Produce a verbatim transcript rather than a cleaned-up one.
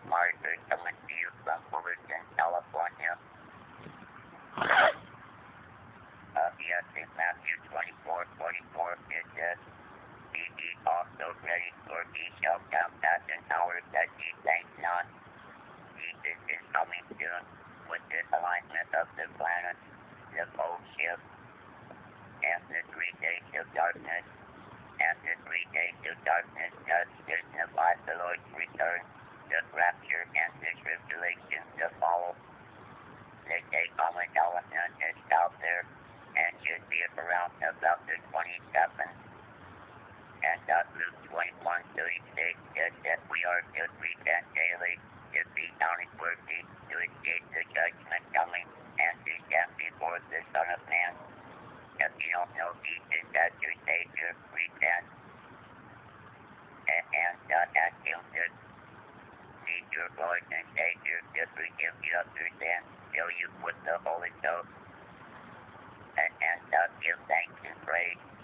Martyr coming to you from Fullerton, California. Uh, yes, in Matthew twenty-four forty-four, it says, Be ye also ready, for he shall come at an hour that ye think not. Jesus is coming soon with this alignment of the planets, the pole shift, and the three days of darkness. And the three days of darkness does signify the Lord's return, the rapture, and the tribulation to follow. The day Comet Elenin is out there and should be around about the twenty-seventh. And uh, Luke twenty-one thirty-six says that we are to repent daily, to be counted worthy, to escape the judgment coming, and to stand before the Son of Man. If you don't know Jesus as your Savior, repent and, and uh, ask Him to be your Lord and Savior to forgive you of your sins, fill you with the Holy Ghost, and, and uh, give thanks and praise.